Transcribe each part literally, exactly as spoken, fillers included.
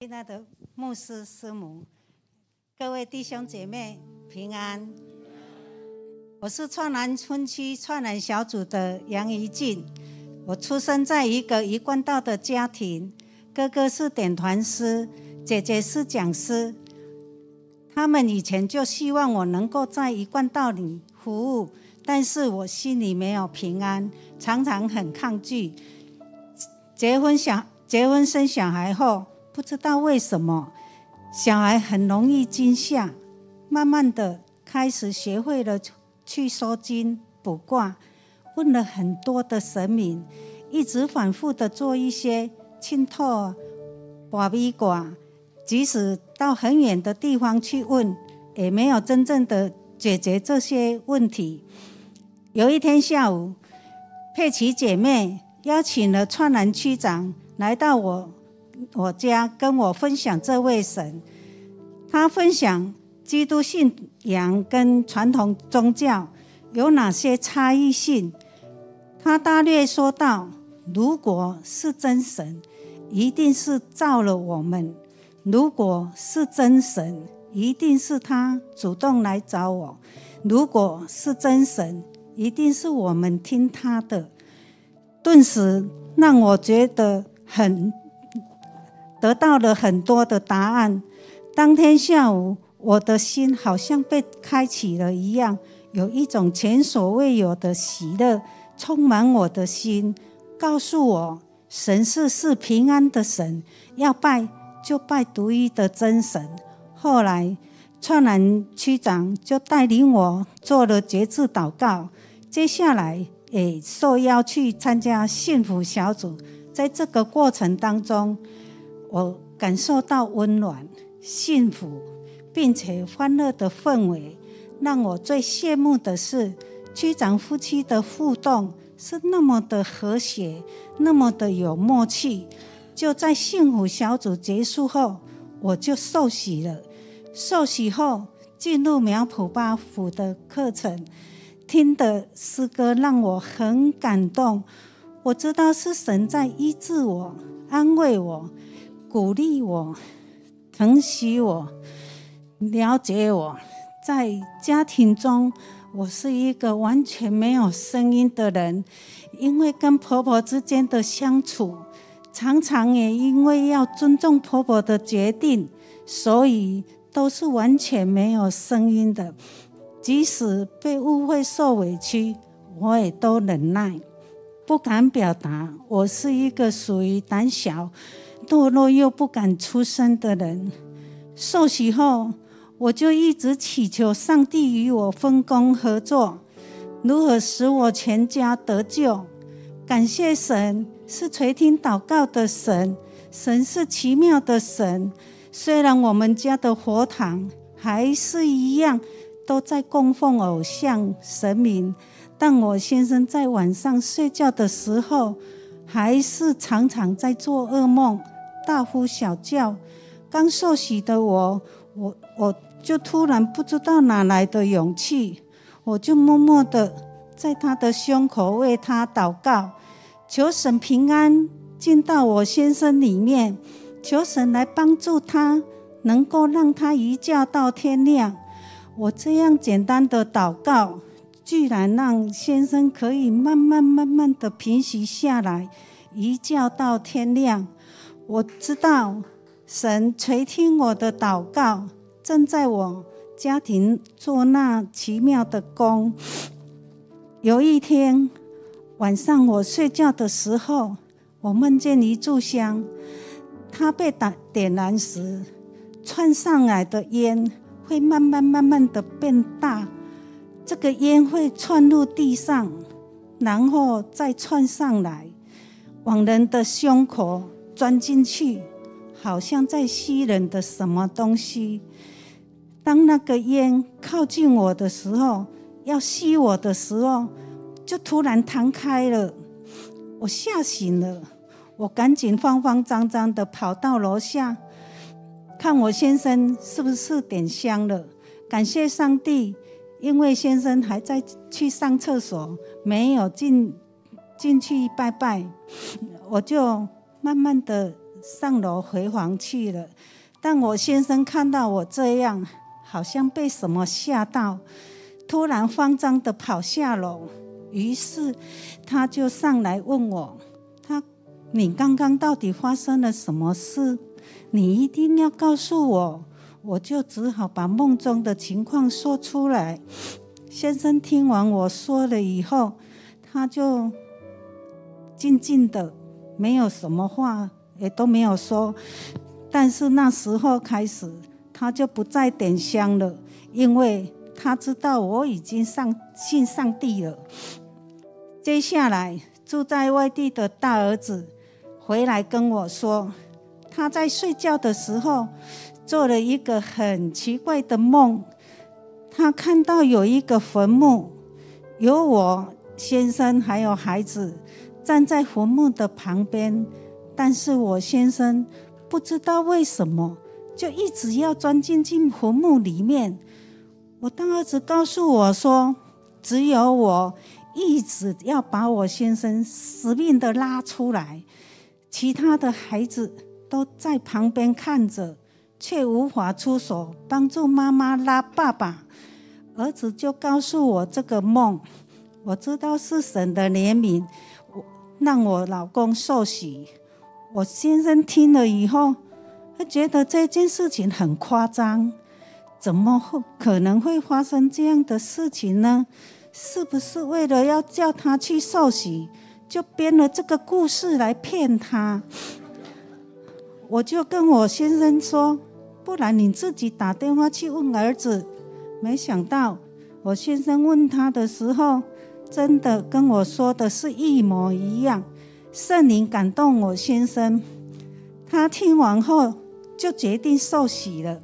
亲爱的牧师师母，各位弟兄姐妹平安。我是串南分区串南小组的杨怡静。我出生在一个一贯道的家庭，哥哥是点团师，姐姐是讲师。他们以前就希望我能够在一贯道里服务，但是我心里没有平安，常常很抗拒。结婚小结婚生小孩后，不知道为什么小孩很容易惊吓，慢慢的开始学会了去收经卜卦，问了很多的神明，一直反复的做一些清透卜米卦，即使到很远的地方去问，也没有真正的解决这些问题。有一天下午，佩奇姐妹邀请了串南区长来到我我家跟我分享这位神。他分享基督信仰跟传统宗教有哪些差异性。他大略说道，如果是真神，一定是造了我们；如果是真神，一定是他主动来找我；如果是真神，一定是我们听他的。顿时让我觉得很得到了很多的答案。当天下午，我的心好像被开启了一样，有一种前所未有的喜乐充满我的心，告诉我神是是平安的神，要拜就拜独一的真神。后来串南区长就带领我做了决志祷告，接下来也受邀去参加幸福小组。在这个过程当中，我感受到温暖、幸福并且欢乐的氛围。让我最羡慕的是区长夫妻的互动是那么的和谐，那么的有默契。就在幸福小组结束后，我就受洗了。受洗后进入苗圃八府的课程，听的诗歌让我很感动。我知道是神在医治我、安慰我、鼓励我、疼惜我、了解我。在家庭中，我是一个完全没有声音的人，因为跟婆婆之间的相处，常常也因为要尊重婆婆的决定，所以都是完全没有声音的。即使被误会受委屈，我也都忍耐，不敢表达。我是一个属于胆小、懦弱又不敢出声的人。受洗后，我就一直祈求上帝与我分工合作，如何使我全家得救。感谢神是垂听祷告的神，神是奇妙的神。虽然我们家的佛堂还是一样都在供奉偶像神明，但我先生在晚上睡觉的时候，还是常常在做噩梦，大呼小叫。刚受洗的我，我我就突然不知道哪来的勇气，我就默默的在他的胸口为他祷告，求神平安进到我先生里面，求神来帮助他，能够让他一觉到天亮。我这样简单的祷告，居然让先生可以慢慢慢慢的平息下来，一觉到天亮。我知道神垂听我的祷告，正在我家庭做那奇妙的工。有一天晚上我睡觉的时候，我梦见一炷香，它被点燃时，窜上来的烟会慢慢慢慢的变大，这个烟会窜入地上，然后再窜上来，往人的胸口钻进去，好像在吸人的什么东西。当那个烟靠近我的时候，要吸我的时候，就突然弹开了，我吓醒了。我赶紧慌慌张张的跑到楼下，看我先生是不是点香了。感谢上帝，因为先生还在去上厕所，没有进进去拜拜，我就慢慢的上楼回房去了。但我先生看到我这样，好像被什么吓到，突然慌张地跑下楼。于是他就上来问我，他你刚刚到底发生了什么事？你一定要告诉我。我就只好把梦中的情况说出来。先生听完我说了以后，他就静静的，没有什么话，也都没有说。但是那时候开始，他就不再点香了，因为他知道我已经上信上帝了。接下来住在外地的大儿子回来跟我说，他在睡觉的时候做了一个很奇怪的梦。他看到有一个坟墓，有我先生还有孩子站在坟墓的旁边，但是我先生不知道为什么就一直要钻进进坟墓里面。我大儿子告诉我说，只有我一直要把我先生死命的拉出来，其他的孩子都在旁边看着，却无法出手帮助妈妈拉爸爸。儿子就告诉我这个梦，我知道是神的怜悯，让我老公受洗。我先生听了以后，他觉得这件事情很夸张，怎么会可能会发生这样的事情呢？是不是为了要叫他去受洗，就编了这个故事来骗他？我就跟我先生说，不然你自己打电话去问儿子。没想到我先生问他的时候，真的跟我说的是一模一样。圣灵感动我先生，他听完后就决定受洗了。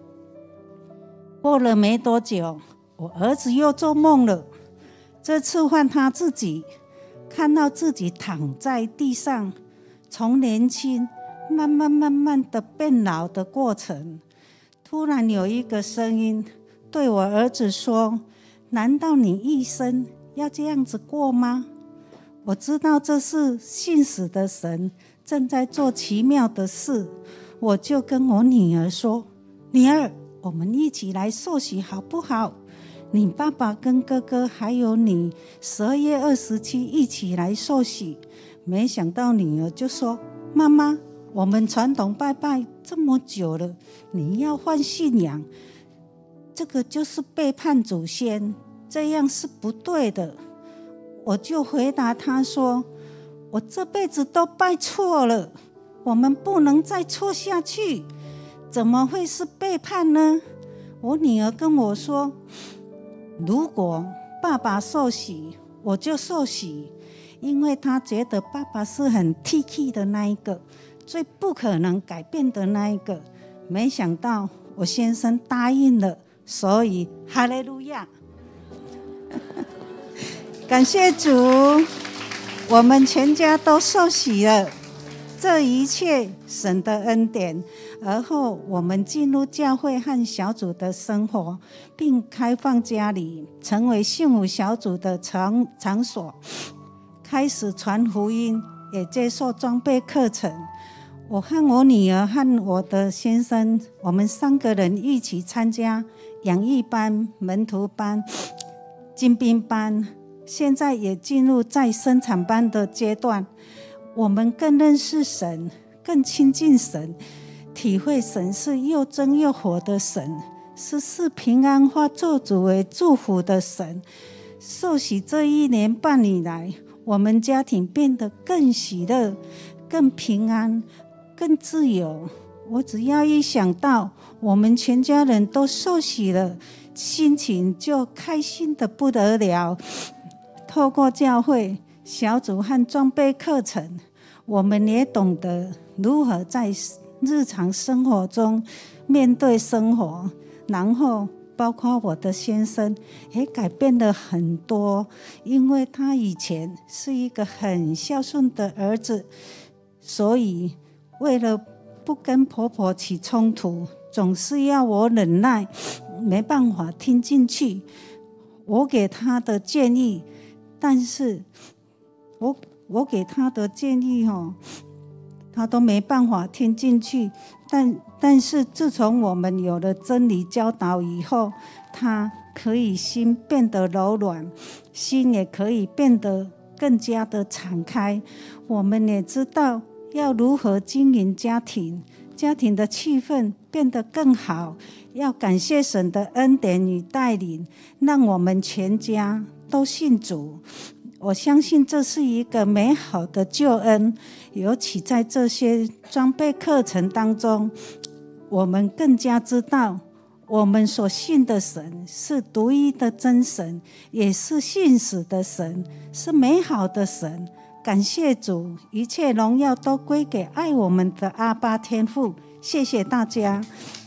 过了没多久，我儿子又做梦了，这次换他自己，看到自己躺在地上，从年轻慢慢慢慢的变老的过程。突然有一个声音对我儿子说，难道你一生要这样子过吗？我知道这是信使的神正在做奇妙的事。我就跟我女儿说，女儿，我们一起来受洗好不好？你爸爸跟哥哥还有你十二月二十七一起来受洗。没想到女儿就说，妈妈，我们传统拜拜这么久了，你要换信仰，这个就是背叛祖先，这样是不对的。我就回答他说，我这辈子都拜错了，我们不能再错下去，怎么会是背叛呢？我女儿跟我说，如果爸爸受洗，我就受洗，因为她觉得爸爸是很铁气的那一个，最不可能改变的那一个。没想到我先生答应了，所以哈利路亚。感谢主，我们全家都受洗了，这一切神的恩典。而后我们进入教会和小组的生活，并开放家里成为信福小组的场场所，开始传福音，也接受装备课程。我和我女儿和我的先生，我们三个人一起参加养育班、门徒班、精兵班，现在也进入在生产班的阶段。我们更认识神，更亲近神，体会神是又真又活的神，是是平安化做主为祝福的神。受洗这一年半以来，我们家庭变得更喜乐、更平安、更自由。我只要一想到我们全家人都受洗了，心情就开心得不得了。透过教会、小组和装备课程，我们也懂得如何在日常生活中面对生活，然后包括我的先生也改变了很多，因为他以前是一个很孝顺的儿子，所以为了不跟婆婆起冲突，总是要我忍耐，没办法听进去我给他的建议。但是我我给他的建议、哦、 他都没办法听进去。但但是自从我们有了真理教导以后，他可以心变得柔软，心也可以变得更加的敞开。我们也知道要如何经营家庭，家庭的气氛变得更好。要感谢神的恩典与带领，让我们全家都信主。我相信这是一个美好的救恩，尤其在这些装备课程当中，我们更加知道我们所信的神是独一的真神，也是信实的神，是美好的神。感谢主，一切荣耀都归给爱我们的阿爸天父。谢谢大家。